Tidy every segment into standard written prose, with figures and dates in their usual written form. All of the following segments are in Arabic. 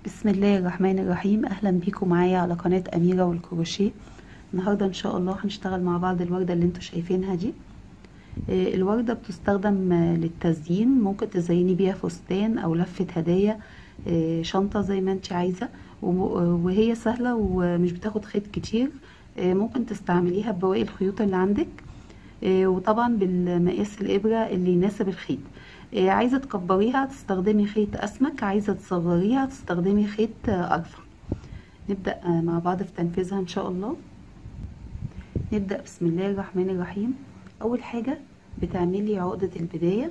بسم الله الرحمن الرحيم. اهلا بيكم معايا على قناة اميرة والكروشيه. النهاردة ان شاء الله هنشتغل مع بعض الوردة اللي انتوا شايفينها دي. الوردة بتستخدم للتزيين، ممكن تزيني بيها فستان او لفة هدايا، شنطة زي ما انت عايزة، وهي سهلة ومش بتاخد خيط كتير. ممكن تستعمليها ببواقي الخيوط اللي عندك، وطبعا بالمقاس الابرة اللي يناسب الخيط. عايزة تكبريها تستخدمي خيط اسمك، عايزة تصغريها تستخدمي خيط ارفع. نبدأ مع بعض في تنفيذها ان شاء الله. نبدأ بسم الله الرحمن الرحيم. اول حاجة بتعملي عقدة البداية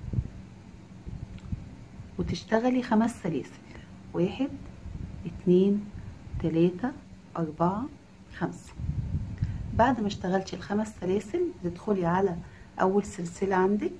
وتشتغلي 5 سلاسل، 1 2 3 4 5. بعد ما اشتغلتي ال5 سلاسل تدخلي على اول سلسلة عندك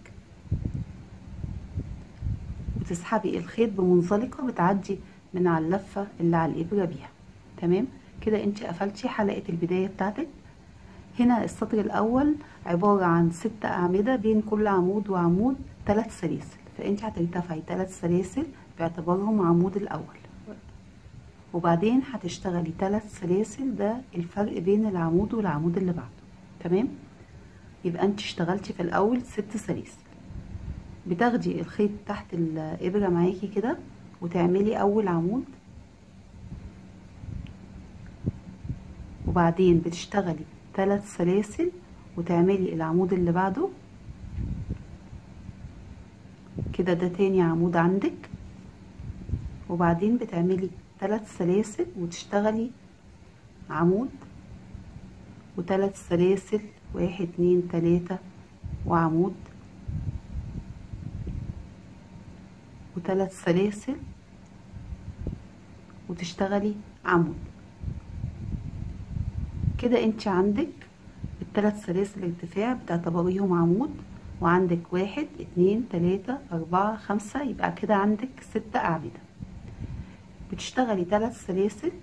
وتسحبي الخيط بمنزلقة بتعدي من على اللفة اللي على الابرة بيها. تمام كده انت قفلتي حلقة البداية بتاعتك. هنا السطر الاول عبارة عن 6 اعمدة، بين كل عمود وعمود 3 سلاسل، فانت هترتفعي 3 سلاسل باعتبارهم عمود الاول، وبعدين هتشتغلي 3 سلاسل، ده الفرق بين العمود والعمود اللي بعده. تمام، يبقى انت اشتغلتي في الاول 6 سلاسل. بتاخدي الخيط تحت الابره معاكي كده وتعملي اول عمود، وبعدين بتشتغلي 3 سلاسل وتعملي العمود اللي بعده كده، ده تاني عمود عندك، وبعدين بتعملي 3 سلاسل وتشتغلي عمود و3 سلاسل، 1 2 3 وعمود و3 سلاسل وتشتغلي عمود. كده انت عندك ال3 سلاسل ارتفاع بتعتبريهم عمود، وعندك 1 2 3 4 5، يبقى كده عندك 6 أعمدة. بتشتغلي 3 سلاسل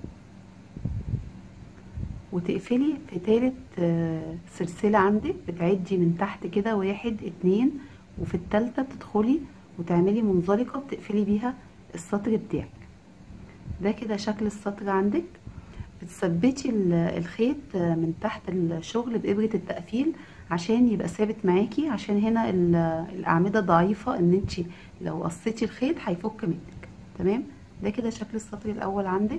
وتقفلي في تالت سلسلة عندك، بتعدي من تحت كده 1 2، وفي التالتة بتدخلي وتعملي منزلقة بتقفلي بيها السطر بتاعك. ده كده شكل السطر عندك. بتثبتي الخيط من تحت الشغل بإبرة التقفيل عشان يبقى ثابت معاكي، عشان هنا الأعمدة ضعيفة، ان انت لو قصيتي الخيط هيفك منك. تمام، ده كده شكل السطر الأول عندك.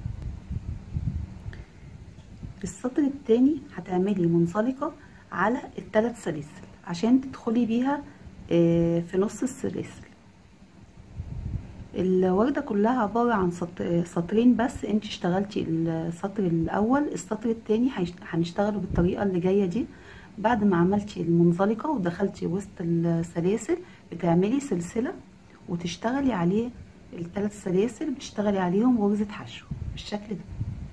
في السطر التاني هتعملي منزلقة على ال3 سلاسل عشان تدخلي بيها في نص السلاسل. الوردة كلها عبارة عن سطرين بس، انت اشتغلتي السطر الاول، السطر التاني هنشتغله بالطريقة اللي جاية دي. بعد ما عملتي المنزلقة ودخلتي وسط السلاسل بتعملي سلسلة وتشتغلي عليه ال3 سلاسل، بتشتغلي عليهم غرزة حشو بالشكل ده.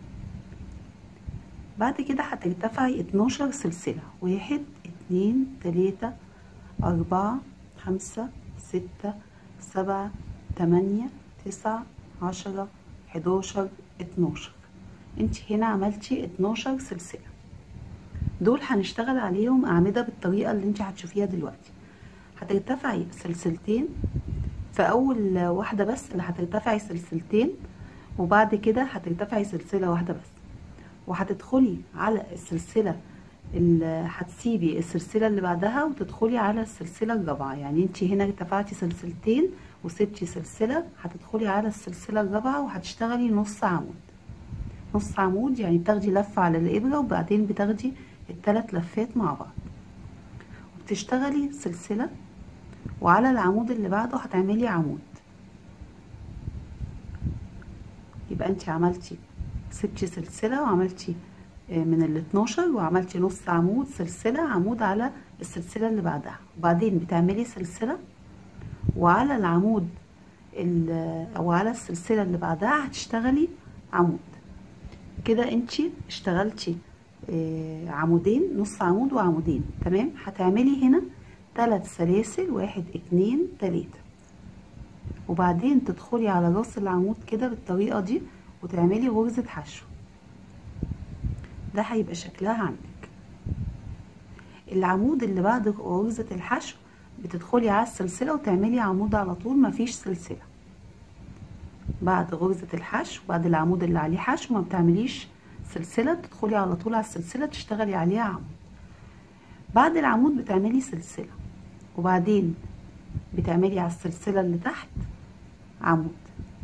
بعد كده هترتفعي 12 سلسلة، 1 2 3 4 5 6 7 8 9 10 11 12. انت هنا عملتي 12 سلسلة، دول هنشتغل عليهم أعمدة بالطريقة اللي انت هتشوفيها دلوقتي. هترتفعي سلسلتين في أول واحدة بس، اللي هترتفعي سلسلتين، وبعد كده هترتفعي سلسلة واحدة بس، وهتدخلي على السلسلة اللي هتسيبي السلسلة اللي بعدها وتدخلي على السلسلة الرابعة. يعني انت هنا ارتفعتي سلسلتين وسبتي سلسلة، هتدخلي على السلسلة الرابعة وهتشتغلي نص عمود. نص عمود يعني بتاخدي لفة على الإبرة وبعدين بتاخدي ال3 لفات مع بعض، وبتشتغلي سلسلة، وعلى العمود اللي بعده هتعملي عمود. يبقى انت عملتي سبتي سلسلة وعملتي من ال12 وعملتي نص عمود، سلسلة عمود على السلسلة اللي بعدها، وبعدين بتعملي سلسلة، وعلى العمود او على السلسلة اللي بعدها هتشتغلي عمود. كده انت اشتغلتي عمودين، نص عمود وعمودين. تمام، هتعملي هنا 3 سلاسل، 1 2 3، وبعدين تدخلي على راس العمود كده بالطريقة دي وتعملي غرزة حشو. ده هيبقى شكلها عندك. العمود اللي بعد غرزة الحشو بتدخلي على السلسلة وتعملي عمود على طول، مفيش سلسلة. بعد غرزة الحشو، بعد العمود اللي عليه حشو ما بتعمليش سلسلة، بتدخلي على طول على السلسلة تشتغلي عليها عمود. بعد العمود بتعملي سلسلة، وبعدين بتعملي على السلسلة اللي تحت عمود،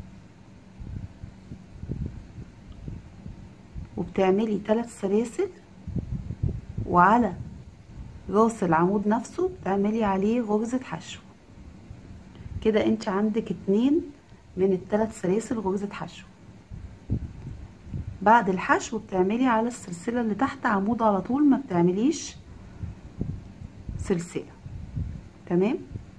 وبتعملي 3 سلاسل، وعلى راس العمود نفسه بتعملي عليه غرزة حشو. كده انت عندك 2 من ال3 سلاسل غرزة حشو. بعد الحشو بتعملي على السلسلة اللي تحت عمود على طول، ما بتعمليش سلسلة. تمام.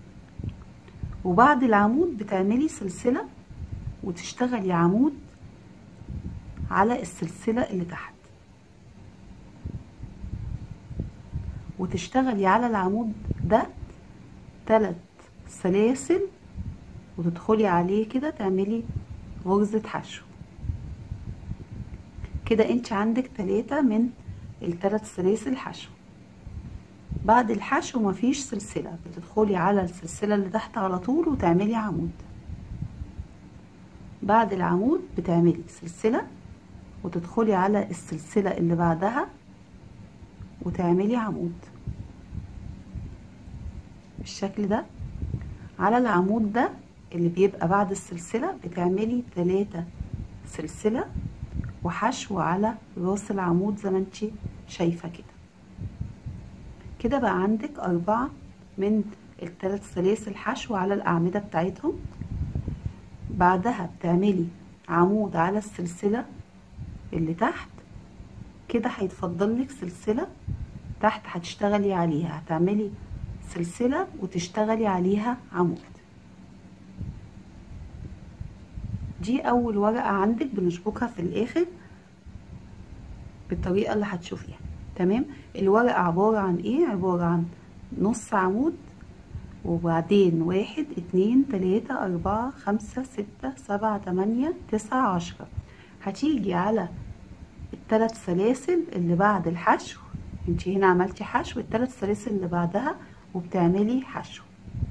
وبعد العمود بتعملي سلسلة وتشتغلي عمود على السلسلة اللي تحت، وتشتغلي على العمود ده 3 سلاسل، وتدخلي عليه كده تعملي غرزة حشو. كده انت عندك 3 من ال3 سلاسل حشو. بعد الحشو مفيش سلسلة، بتدخلي على السلسلة اللي تحت على طول وتعملي عمود. بعد العمود بتعملي سلسلة وتدخلي على السلسلة اللي بعدها وتعملي عمود بالشكل ده. على العمود ده اللي بيبقى بعد السلسلة بتعملي 3 سلسلة وحشو على راس العمود زي ما انتي شايفة كده. كده بقى عندك 4 من ال3 سلاسل حشو على الأعمدة بتاعتهم. بعدها بتعملي عمود على السلسلة اللي تحت كده، هيتفضل لك سلسلة تحت هتشتغلي عليها، هتعملي سلسلة وتشتغلي عليها عمود. دي أول ورقة عندك بنشبكها في الآخر بالطريقة اللي هتشوفيها. تمام. الورقة عبارة عن ايه؟ عبارة عن نص عمود، وبعدين 1 2 3 4 5 6 7 8 9 10. هتيجي على ال3 سلاسل اللي بعد الحشو، انتي هنا عملتي حشو، ال3 سلاسل اللي بعدها وبتعملي حشو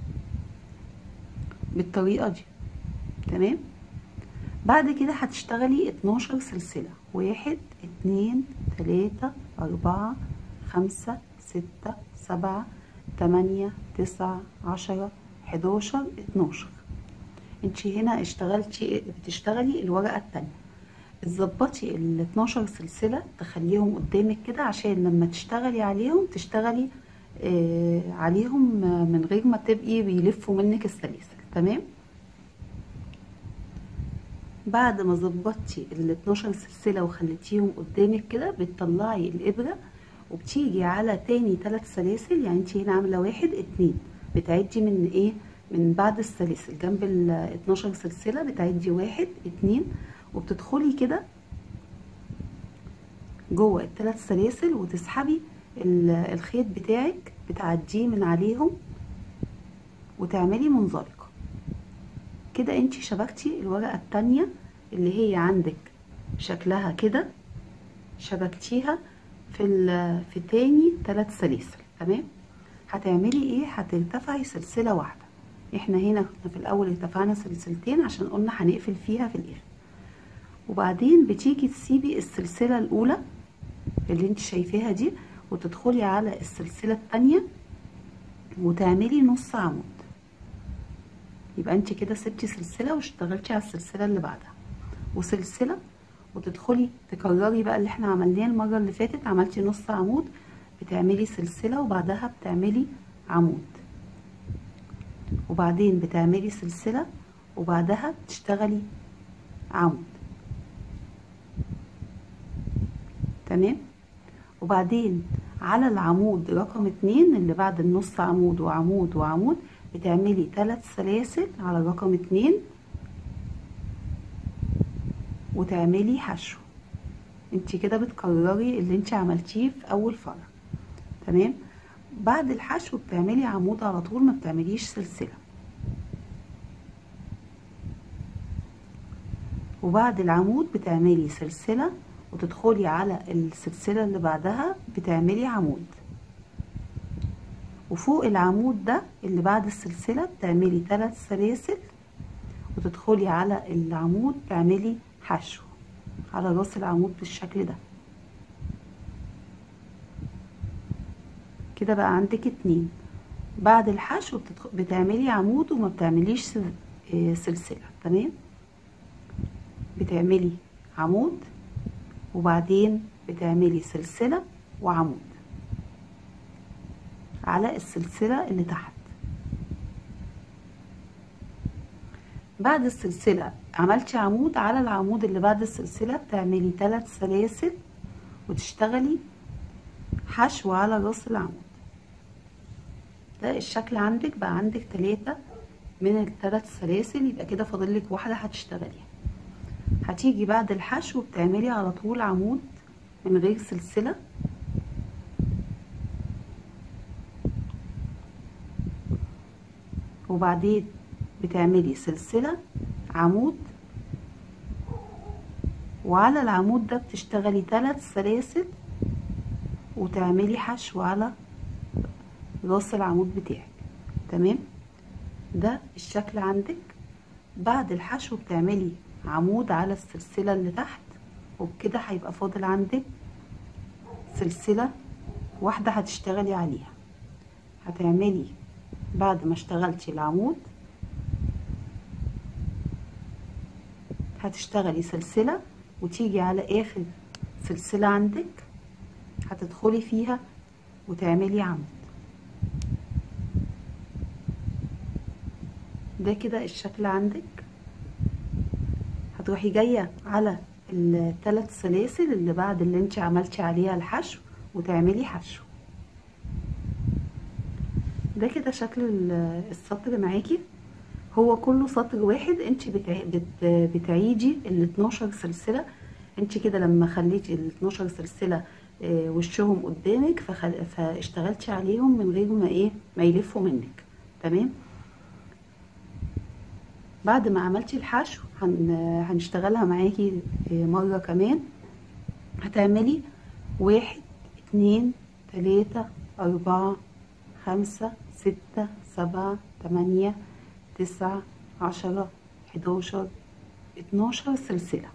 بالطريقة دي. تمام. بعد كده هتشتغلي 12 سلسلة، 1 2 3 4 5 6 7 8 9 10 11 12. انتي هنا بتشتغلي الورقة التانية. تظبطي ال12 سلسلة تخليهم قدامك كده عشان لما تشتغلي عليهم تشتغلي عليهم من غير ما تبقي بيلفوا منك السلاسل. تمام. بعد ما ظبطتي ال12 سلسلة وخليتيهم قدامك كده بتطلعي الإبرة وبتيجي على تاني 3 سلاسل. يعني انتي هنا عاملة 1 2، بتعدي من ايه؟ من بعد السلاسل جنب ال12 سلسلة بتعدي 1 2، وبتدخلي كده جوه ال3 سلاسل وتسحبي الخيط بتاعك، بتعديه من عليهم وتعملي منزلقة. كده انتي شبكتي الورقة التانية اللي هي عندك شكلها كده، شبكتيها في تاني 3 سلاسل. تمام. هتعملي ايه؟ هترتفعي سلسلة واحدة. احنا هنا كنا في الاول ارتفعنا سلسلتين عشان قلنا هنقفل فيها في الاخر. وبعدين بتيجي تسيبي السلسلة الاولى اللي انت شايفاها دي وتدخلي على السلسلة التانية وتعملي نص عمود. يبقى انت كده سبتي سلسلة واشتغلتي على السلسلة اللي بعدها وسلسلة، وتدخلي تكرري بقى اللي احنا عملناه المرة اللي فاتت. عملتي نص عمود بتعملي سلسلة وبعدها بتعملي عمود، وبعدين بتعملي سلسلة وبعدها بتشتغلي عمود. تمام. وبعدين على العمود رقم 2 اللي بعد النص عمود وعمود وعمود بتعملي 3 سلاسل على رقم 2 وتعملي حشو. انت كده بتكرري اللي انت عملتيه في اول فرع. تمام. بعد الحشو بتعملي عمود على طول، ما بتعمليش سلسلة. وبعد العمود بتعملي سلسلة وتدخلي على السلسلة اللي بعدها بتعملي عمود، وفوق العمود ده اللي بعد السلسلة بتعملي 3 سلاسل وتدخلي على العمود تعملي حشو على راس العمود بالشكل ده كده. بقى عندك 2. بعد الحشو بتعملي عمود وما بتعمليش سلسلة. تمام، بتعملي عمود وبعدين بتعملي سلسلة وعمود على السلسلة اللي تحت. بعد السلسلة عملتي عمود، على العمود اللي بعد السلسلة بتعملي 3 سلاسل وتشتغلي حشو على راس العمود. ده الشكل عندك. بقى عندك 3 من ال3 سلاسل، يبقى كده فاضلك واحدة هتشتغليها. هتيجي بعد الحشو بتعملي على طول عمود من غير سلسلة، وبعدين بتعملي سلسلة عمود، وعلى العمود ده بتشتغلي 3 سلاسل وتعملي حشو على راس العمود بتاعك. تمام، ده الشكل عندك. بعد الحشو بتعملي عمود على السلسلة اللي تحت، وبكده هيبقى فاضل عندك سلسلة واحدة هتشتغلي عليها. هتعملي بعد ما اشتغلتي العمود هتشتغلي سلسلة وتيجي على اخر سلسلة عندك هتدخلي فيها وتعملي عمود. ده كده الشكل عندك. هتروحي جاية على ال3 سلاسل اللي بعد اللي انت عملتي عليها الحشو وتعملي حشو. ده كده شكل السطر معاكي. هو كله سطر واحد. انت بتعيدي ال12 سلسلة. انت كده لما خليتي ال12 سلسلة وشهم قدامك فاشتغلتي عليهم من غير ما يلفوا منك. تمام، بعد ما عملتي الحشو هنشتغلها معاكي مرة كمان. هتعملي 1 2 3 4 5 6 7 8 9 10 11 12 سلسلة.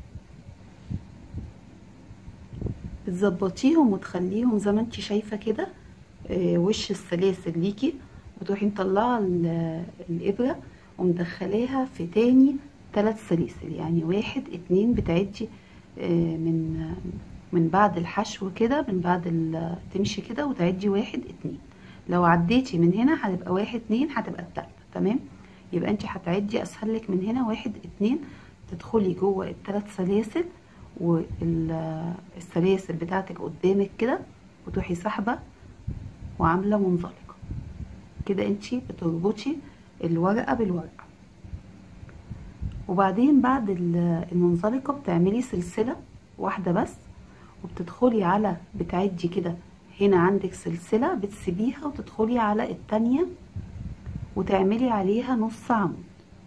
بتظبطيهم وتخليهم زي ما انت شايفة كده وش السلاسل ليكي، وتروحي مطلعة الإبرة ومدخلاها في تاني 3 سلاسل، يعني 1 2 بتعدي من بعد الحشو كده، من بعد تمشي كده وتعدي 1 2. لو عديتي من هنا هتبقى 1 2 هتبقى التالتة. تمام، يبقى انت هتعدي اسهل لك من هنا 1 2 تدخلي جوه ال3 سلاسل والسلاسل بتاعتك قدامك كده، وتروحي سحبه وعامله منزلقه كده. انت بتربطي الورقه بالورقه، وبعدين بعد المنزلقه بتعملي سلسله واحده بس وبتدخلي على بتعدي كده. هنا عندك سلسله بتسيبيها وتدخلي على التانية وتعملي عليها نص عمود.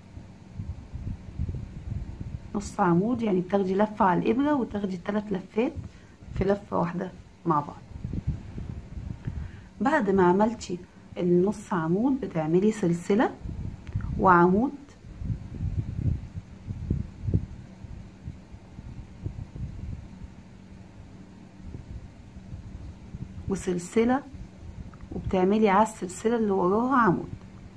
نص عمود يعني بتاخدي لفه على الابره وتاخدي 3 لفات في لفه واحده مع بعض. بعد ما عملتي النص عمود بتعملي سلسله وعمود وسلسله، وبتعملي على السلسله اللي وراها عمود.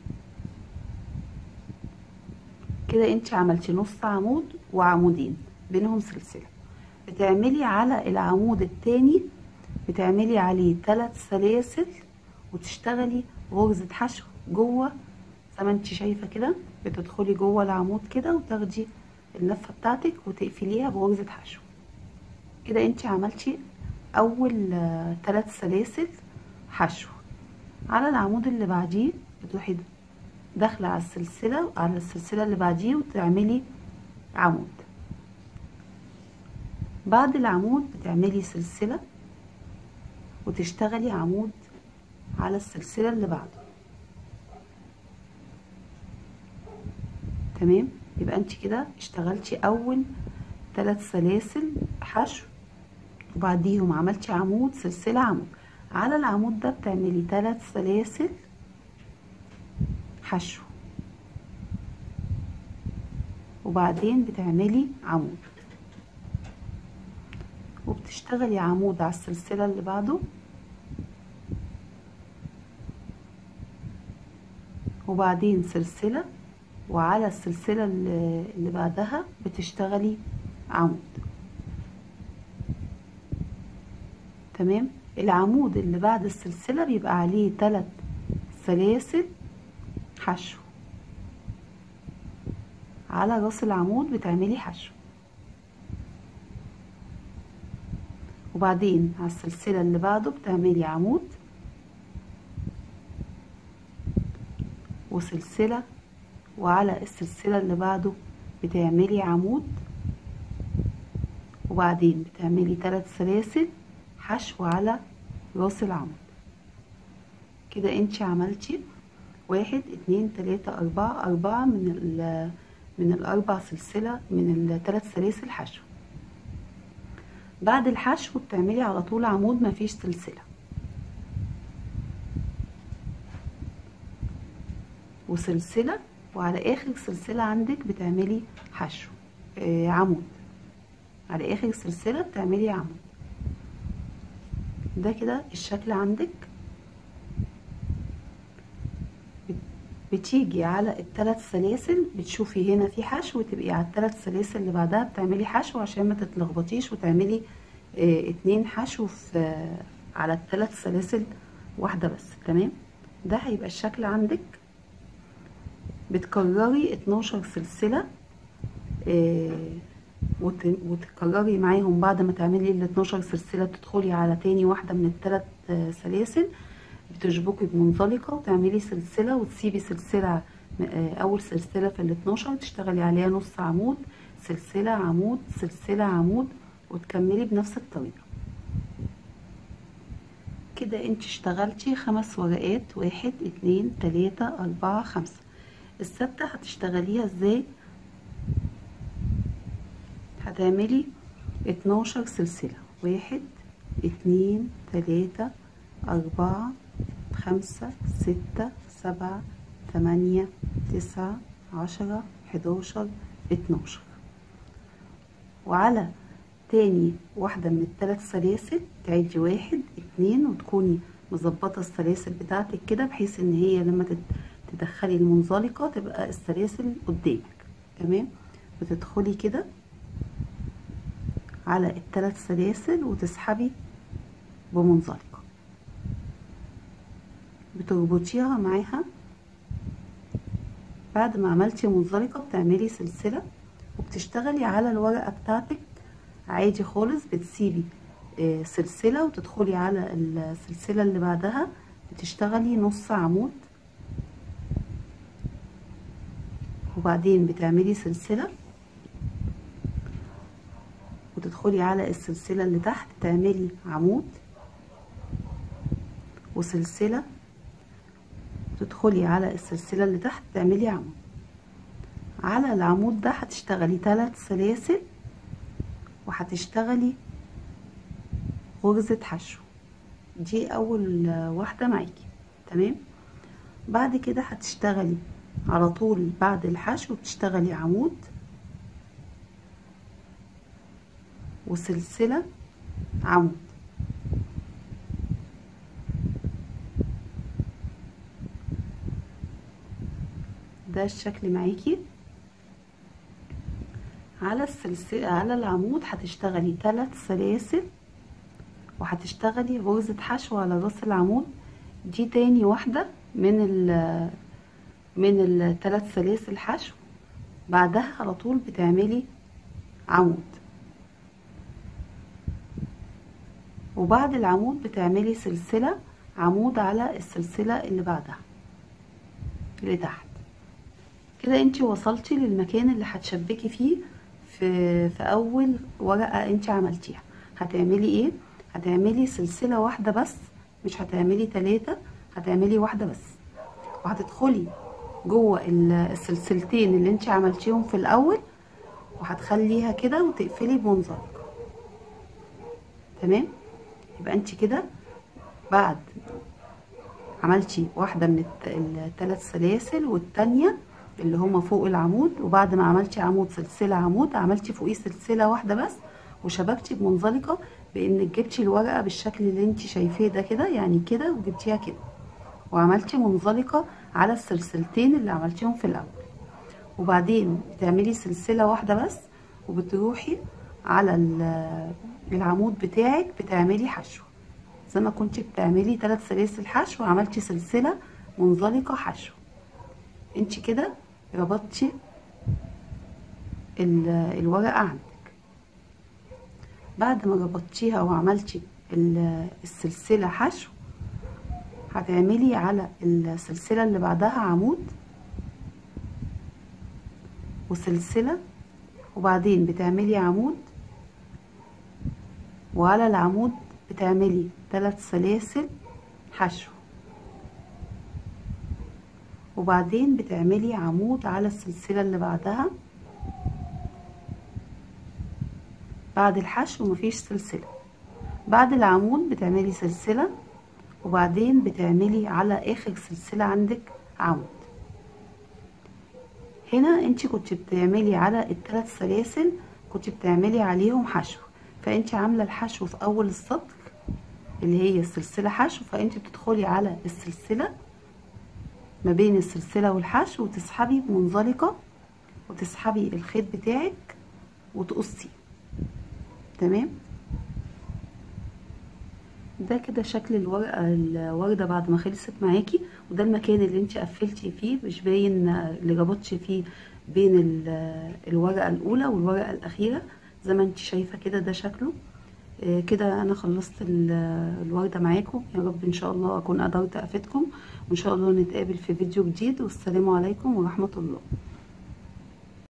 كده انت عملتي نص عمود وعمودين بينهم سلسله. بتعملي على العمود التاني بتعملي عليه 3 سلاسل وتشتغلي غرزه حشو جوه زي ما انت شايفه كده. بتدخلي جوه العمود كده وتاخدي اللفه بتاعتك وتقفليها بغرزه حشو. كده انت عملتي اول 3 سلاسل حشو. على العمود اللي بعديه بتروحي داخله على السلسله اللي بعديه وتعملي عمود. بعد العمود بتعملي سلسله وتشتغلي عمود على السلسله اللي بعده. تمام، يبقى انت كده اشتغلتي اول 3 سلاسل حشو وبعديهم عملتي عمود سلسله عمود. على العمود ده بتعملي 3 سلاسل حشو وبعدين بتعملي عمود، وبتشتغلي عمود على السلسلة اللي بعده، وبعدين سلسلة، وعلى السلسلة اللي بعدها بتشتغلي عمود. تمام. العمود اللي بعد السلسلة بيبقى عليه 3 سلاسل حشو، على راس العمود بتعملي حشو، وبعدين على السلسلة اللي بعده بتعملي عمود وسلسلة، وعلى السلسلة اللي بعده بتعملي عمود، وبعدين بتعملي 3 سلاسل حشو على راس العمود. كده انتي عملتي 1 2 3 4 من الأربع سلسلة، من ال3 سلاسل حشو. بعد الحشو بتعملي على طول عمود مفيش سلسلة، وسلسلة، وعلى اخر سلسلة عندك بتعملي حشو عمود، على اخر سلسلة بتعملي عمود. ده كده الشكل عندك. بتيجي على ال3 سلاسل بتشوفي هنا في حشو، وتبقي على ال3 سلاسل اللي بعدها بتعملي حشو عشان ما تتلخبطيش، وتعملي 2 حشو على ال3 سلاسل واحدة بس. تمام. ده هيبقى الشكل عندك. بتكرري 12 سلسلة وتكرري معاهم. بعد ما تعملي ال12 سلسلة تدخلي على تاني واحدة من ال3 سلاسل، بتشبكي بمنزلقة وتعملي سلسلة، وتسيبي سلسلة اول سلسلة في ال12 تشتغلي عليها نص عمود، سلسلة عمود سلسلة عمود، وتكملي بنفس الطريقة. كده انت اشتغلتي 5 ورقات، 1 2 3 4 5. الستة هتشتغليها ازاي؟ هتعملي 12 سلسلة، 1 2 3 4 5 6 7 8 9 10 11 12. وعلى تاني واحدة من ال3 سلاسل تعدي 1 2، وتكوني مظبطة السلاسل بتاعتك كده بحيث ان هي لما تدخلي المنزلقة تبقى السلاسل قدامك. تمام. بتدخلي كده على ال3 سلاسل وتسحبي بمنزلقة، بتربطيها معاها. بعد ما عملتي منزلقة بتعملي سلسلة، وبتشتغلي على الورقة بتاعتك عادي خالص. بتسيبي سلسلة وتدخلي على السلسلة اللي بعدها بتشتغلي نص عمود، وبعدين بتعملي سلسلة وتدخلي على السلسلة اللي تحت تعملي عمود وسلسلة، تدخلي على السلسلة اللي تحت تعملي عمود. على العمود ده هتشتغلي 3 سلاسل وهتشتغلي غرزة حشو. دي اول واحدة معاكي. تمام. بعد كده هتشتغلي على طول بعد الحشو بتشتغلي عمود وسلسلة عمود. ده الشكل معاكي. على السلسلة على العمود هتشتغلي 3 سلاسل وهتشتغلي غرزة حشو على راس العمود. دي تاني واحدة من ال3 سلاسل حشو. بعدها على طول بتعملي عمود، وبعد العمود بتعملي سلسلة عمود على السلسلة اللي بعدها اللي تحت. كده انتي وصلتي للمكان اللي هتشبكي فيه في اول ورقة انتي عملتيها. هتعملي ايه؟ هتعملي سلسلة واحدة بس، مش هتعملي 3، هتعملي واحدة بس، وهتدخلي جوه السلسلتين اللي انتي عملتيهم في الاول، وهتخليها كده وتقفلي بمنزلق. تمام. يبقى انتي كده بعد عملتي واحدة من ال3 سلاسل والتانية اللي هما فوق العمود، وبعد ما عملتي عمود سلسله عمود عملتي فوقيه سلسله واحده بس، وشبكتي بمنزلقه بانك جبتي الورقه بالشكل اللي انت شايفاه ده كده، يعني كده، وجبتيها كده وعملتي منزلقه على السلسلتين اللي عملتيهم في الاول. وبعدين بتعملي سلسله واحده بس وبتروحي على العمود بتاعك بتعملي حشو زي ما كنت بتعملي 3 سلاسل حشو، وعملتي سلسله منزلقه حشو. انت كده ربطتي الورقه عندك. بعد ما ربطتيها وعملتي السلسله حشو، هتعملي على السلسله اللي بعدها عمود وسلسله، وبعدين بتعملي عمود، وعلى العمود بتعملي 3 سلاسل حشو، وبعدين بتعملي عمود على السلسله اللي بعدها. بعد الحشو مفيش سلسله، بعد العمود بتعملي سلسله، وبعدين بتعملي على اخر سلسله عندك عمود. هنا انت كنت بتعملي على ال3 سلاسل كنت بتعملي عليهم حشو، فانت عامله الحشو في اول السطر اللي هي السلسله حشو، فانت بتدخلي على السلسله ما بين السلسله والحشو وتسحبي بمنزلقه وتسحبي الخيط بتاعك وتقصيه. تمام، ده كده شكل الوردة بعد ما خلصت معاكي، وده المكان اللي انت قفلتي فيه مش باين اللي ربطتي فيه بين الورقة الاولى والورقة الاخيرة زي ما انت شايفة كده. ده شكله كده. انا خلصت الوردة معاكم، يا رب ان شاء الله اكون قدرت افيدكم، وان شاء الله نتقابل في فيديو جديد، والسلام عليكم ورحمة الله.